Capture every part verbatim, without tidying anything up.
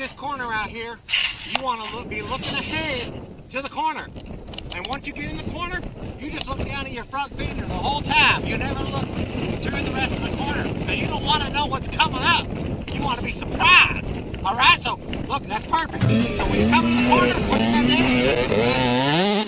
this corner out here, you want to look, be looking ahead to the corner. And once you get in the corner, you just look down at your front fender the whole time. You never look through the rest of the corner because you don't want to know what's coming up. You want to be surprised. All right, so look, that's perfect. So when you come in the corner, put it in there.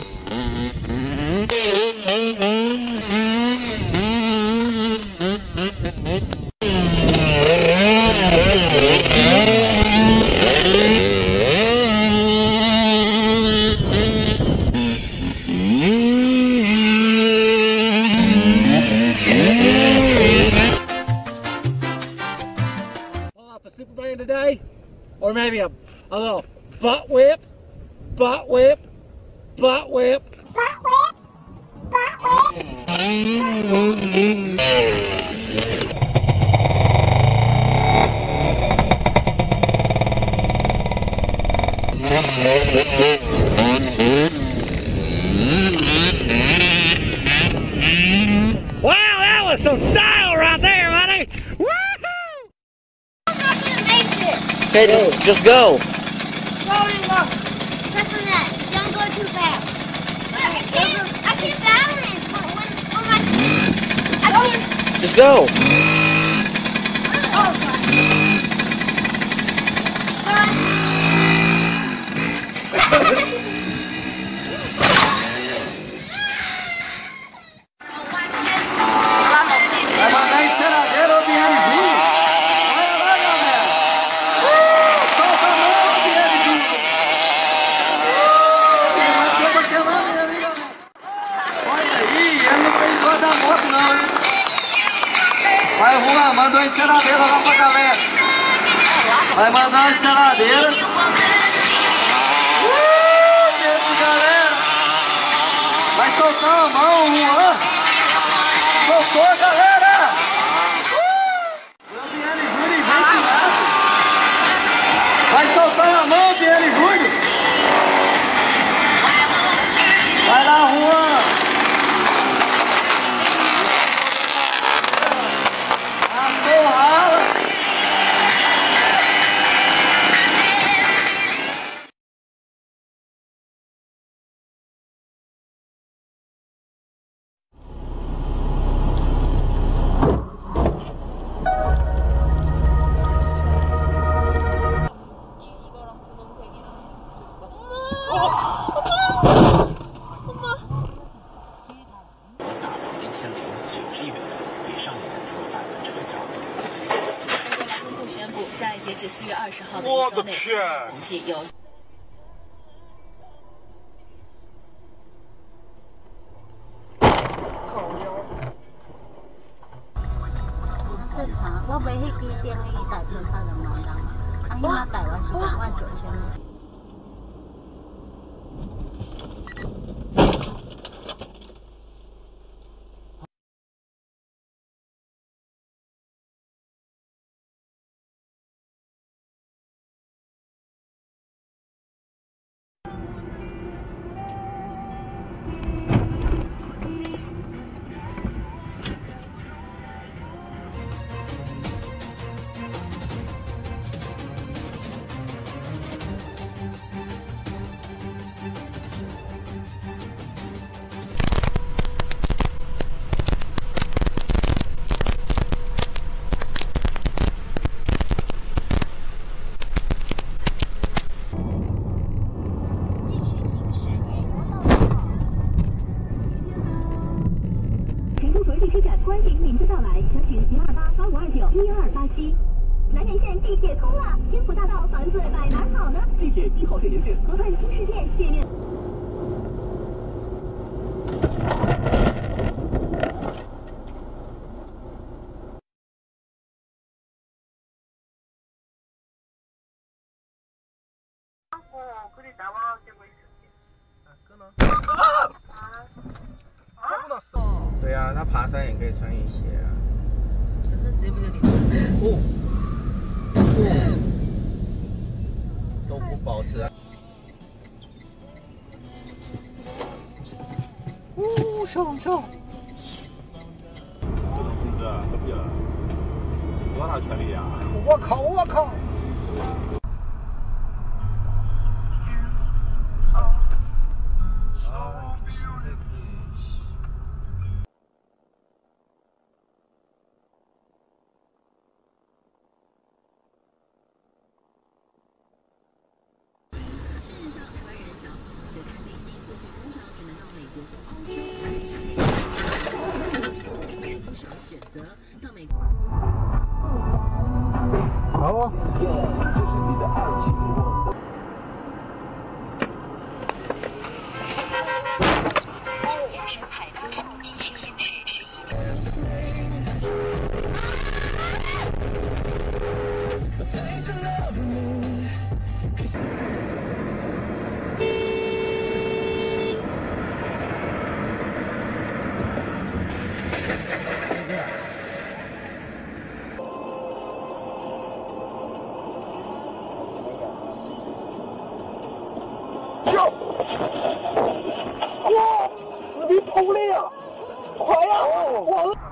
Today, or maybe a, a little butt whip, butt whip, butt whip, butt whip, butt whip. Wow, that was some style right there, buddy! Okay, just, just go. Go and go. Press on that. Don't go too fast. I can't, I can't balance. When, on my, I can't. Just go. Oh, God. Vai, Juan, manda uma enceradeira lá pra galera. Vai mandar uma enceradeira. Uh, galera. Vai soltar a mão, Juan. Soltou, galera. Uh, Biane Júnior, vem de lado. Vai soltar a mão, Biane Júnior. Vai lá, Juan. 在截至四月二十号的一周内，总计有。 正常，我买迄支电的一台票才两万人，啊，迄马台湾是两万九千。 欢迎您的到来，详询零二八八五二九一二八七。南延线地铁通了，天府大道房子买哪儿好呢？ 地铁一号线沿线， 河畔新世界界面。 对啊，他爬山也可以穿雨鞋啊。 可是谁不就顶着？ 哦哦，都不保持啊。 哦，上上。 同志，何必了？多大权利啊？ 我靠！我靠！ 好啊。 深海高速继续行驶十一点。 跳！哇！死皮通了呀！快呀！我。